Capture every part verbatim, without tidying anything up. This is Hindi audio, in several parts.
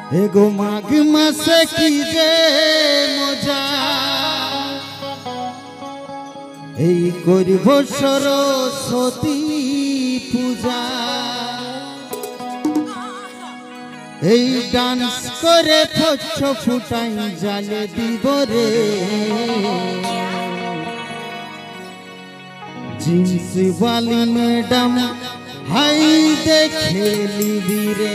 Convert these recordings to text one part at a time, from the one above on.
एगो माघ मासे की जे मजा এই করব সরস্বতী পূজা এই ডান্স করে ফচ্ছ ফুটাই জালে দিব রে জিন্স वाली मैडम हाय देखे लिबी रे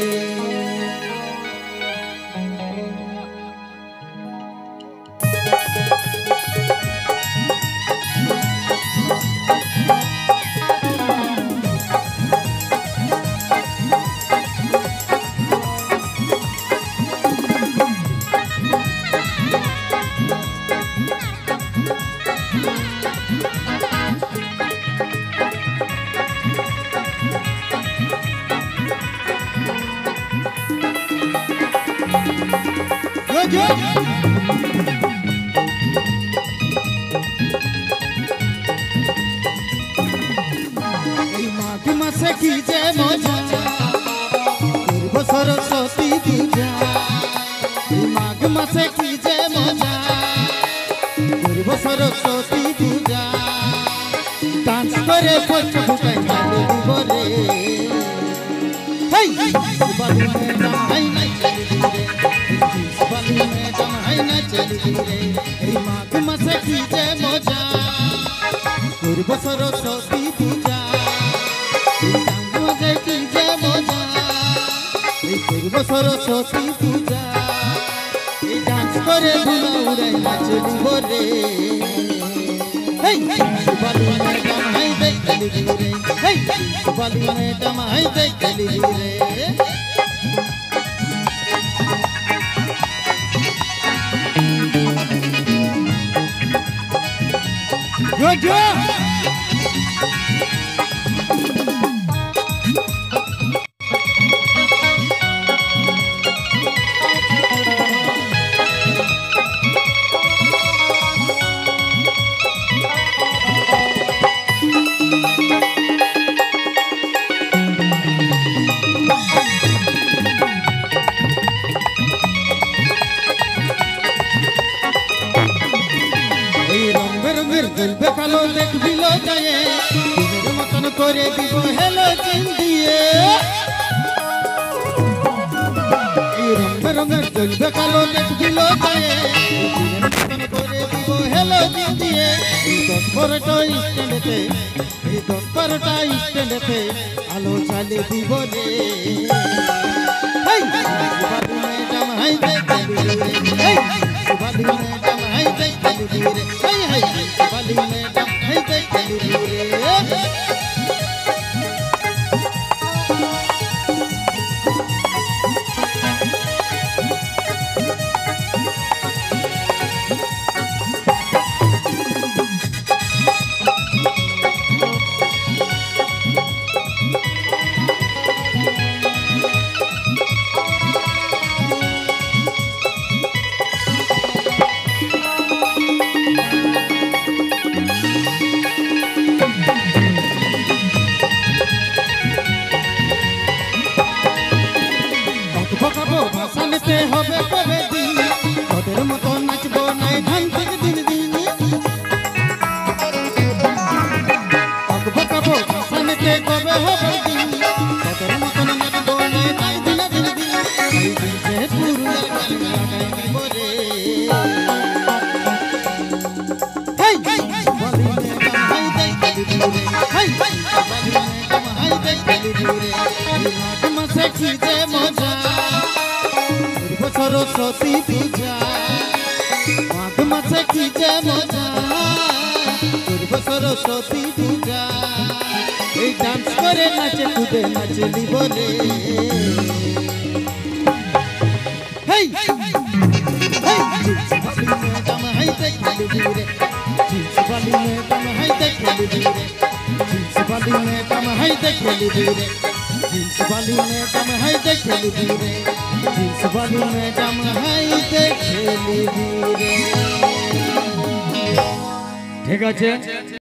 माघ मासे की जे मजा करब सरस्वती पूजा माघ मासे की जे मजा करब सरस्वती पूजा डांस करे फच फुटाई जाले দিব रे हे बालू मैडम हाय ना चली रे बालू मैडम हाय ना चली रे ए माघ मासे की जे मजा करब सरस्वती पूजा सरस्वती पूजा डांस करे धुला उड़ाई नाच দিব রে बालू मैडम हाय देख लिबी रे बालू मैडम हाय देख लिबी रे जो जो गलबे कालो देख बिलो जाए दिनेर मतन करे দিব हेलो चिन दिए এই রঙে রঙে গলবে কালো দেখ বিলো जाए দিনের मतन করে দিব हेलो চিন দিয়ে এই দশ বারোটা স্ট্যান্ডেতে এই দশ বারোটা স্ট্যান্ডেতে আলো চালে দিব রে হেই বালু ম্যাডাম হাই দেখ লিবি রে হেই বালু ম্যাডাম হাই দেখ লিবি রে হেই হেই बालू मैडम हाय देख लिबी रे ভাসানেতে হবে কবে দিন তোদের মতো নাচবো নাই ধান থেকে দিন দিন বকাবো ভাসানেতে কবে হবে দিন তোদের মতো নাচবো নাই নাই দিন দিন দিন এই দিন যে পুরুলিয়ার গান লাগাই দিব রে হেই বালু ম্যাডাম হাই দেখ লিবি রে হেই বালু ম্যাডাম হাই দেখ লিবি রে মাঘ মাসে কি যে মজা सरस्वती पूजा माघ मासे की जे मजा करब सरस्वती पूजा এই ডান্স করে নাচে কুদে নাচ দিব রে হেই হেই বালু ম্যাডাম হাই দেখ লিবি রে বালু ম্যাডাম হাই দেখ লিবি রে বালু ম্যাডাম হাই দেখ লিবি রে बालू मैडम हाय देख लिबी रे बालू मैडम हाय देख लिबी रे ठीक আছে।